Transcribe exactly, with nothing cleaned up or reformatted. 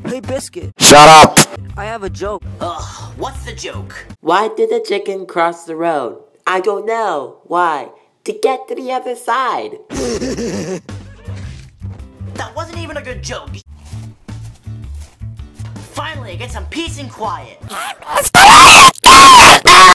Hey, Biscuit. Shut up! I have a joke. Ugh, what's the joke? Why did the chicken cross the road? I don't know. Why? To get to the other side. That wasn't even a good joke. Finally, I get some peace and quiet.